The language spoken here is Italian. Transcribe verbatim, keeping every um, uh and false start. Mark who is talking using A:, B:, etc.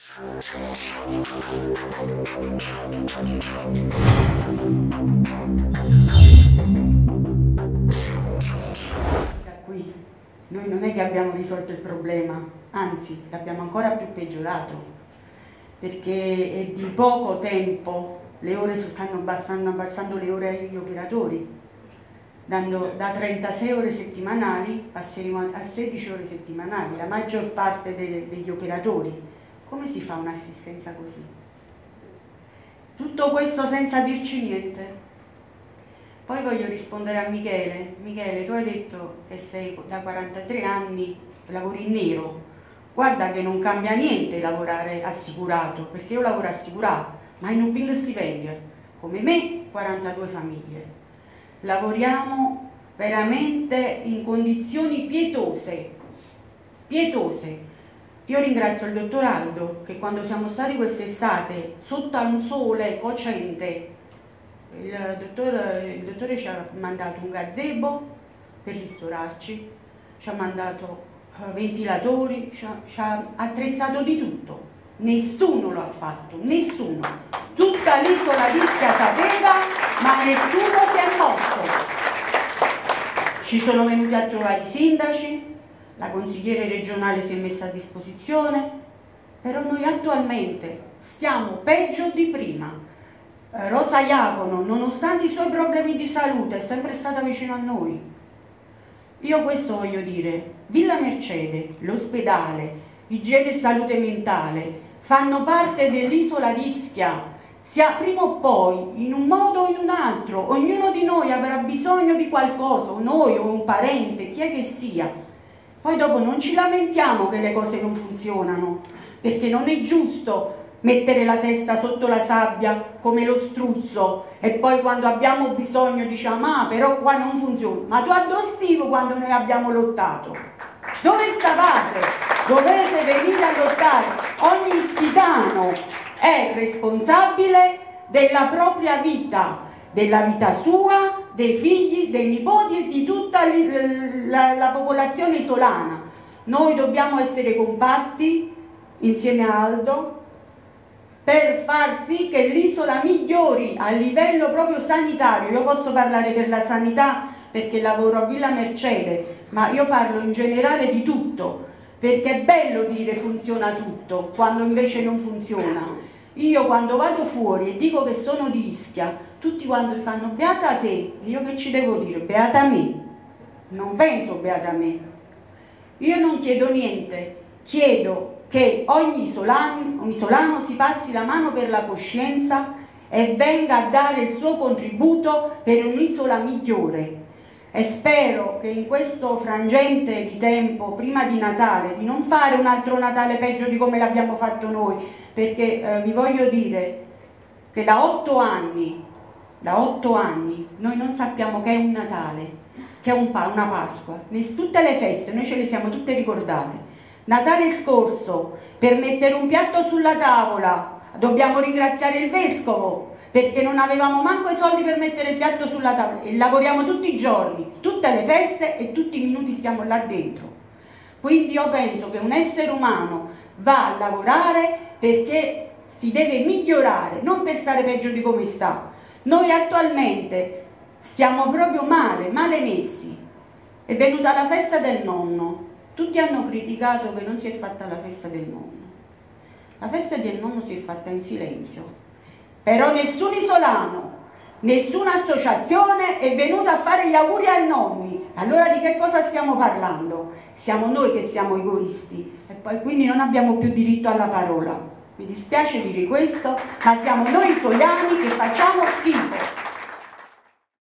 A: Da qui noi non è che abbiamo risolto il problema, anzi l'abbiamo ancora più peggiorato, perché è di poco tempo, le ore stanno abbassando, abbassando le ore agli operatori, dando da trentasei ore settimanali passeremo a sedici ore settimanali, la maggior parte de, degli operatori. Come si fa un'assistenza così? Tutto questo senza dirci niente. Poi voglio rispondere a Michele. Michele, tu hai detto che sei da quarantatré anni, lavori in nero. Guarda che non cambia niente lavorare assicurato, perché io lavoro assicurato, ma in un big stipendio, come me, quarantadue famiglie. Lavoriamo veramente in condizioni pietose, pietose. Io ringrazio il dottor Aldo che quando siamo stati quest'estate sotto a un sole cocente, il dottore, il dottore ci ha mandato un gazebo per ristorarci, ci ha mandato ventilatori, ci ha, ci ha attrezzato di tutto. Nessuno lo ha fatto, nessuno. Tutta l'isola di Ischia sapeva, ma nessuno si è mosso. Ci sono venuti a trovare i sindaci, la consigliere regionale si è messa a disposizione, però noi attualmente stiamo peggio di prima. Eh, Rosa Iacono, nonostante i suoi problemi di salute, è sempre stata vicino a noi. Io questo voglio dire, Villa Mercede, l'ospedale, igiene e salute mentale fanno parte dell'isola di Ischia. Sia prima o poi, in un modo o in un altro, ognuno di noi avrà bisogno di qualcosa, o noi o un parente, chi è che sia. Poi dopo non ci lamentiamo che le cose non funzionano, perché non è giusto mettere la testa sotto la sabbia come lo struzzo e poi quando abbiamo bisogno diciamo ah però qua non funziona. Ma tu a dove stivo quando noi abbiamo lottato? Dove stavate? Dovete venire a lottare. Ogni ischitano è responsabile della propria vita, della vita sua, dei figli, dei nipoti e di tutta la, la popolazione isolana. Noi dobbiamo essere compatti insieme a Aldo per far sì che l'isola migliori a livello proprio sanitario. Io posso parlare per la sanità perché lavoro a Villa Mercede, ma io parlo in generale di tutto, perché è bello dire funziona tutto quando invece non funziona. Io quando vado fuori e dico che sono di Ischia, tutti quando mi fanno beata te, io che ci devo dire? Beata me. Non penso beata me. Io non chiedo niente, chiedo che ogni isolano, isolano si passi la mano per la coscienza e venga a dare il suo contributo per un'isola migliore. E spero che in questo frangente di tempo, prima di Natale, di non fare un altro Natale peggio di come l'abbiamo fatto noi, perché eh, vi voglio dire che da otto anni, da otto anni, noi non sappiamo che è un Natale, che è un pa una Pasqua, tutte le feste, noi ce le siamo tutte ricordate. Natale scorso, per mettere un piatto sulla tavola, dobbiamo ringraziare il Vescovo, perché non avevamo manco i soldi per mettere il piatto sulla tavola e lavoriamo tutti i giorni, tutte le feste e tutti i minuti stiamo là dentro. Quindi io penso che un essere umano va a lavorare perché si deve migliorare, non per stare peggio di come sta. Noi attualmente stiamo proprio male, male messi. È venuta la festa del nonno, tutti hanno criticato che non si è fatta la festa del nonno. La festa del nonno si è fatta in silenzio. Però nessun isolano, nessuna associazione è venuta a fare gli auguri ai nonni. Allora di che cosa stiamo parlando? Siamo noi che siamo egoisti e poi quindi non abbiamo più diritto alla parola. Mi dispiace dire questo, ma siamo noi isolani che facciamo schifo.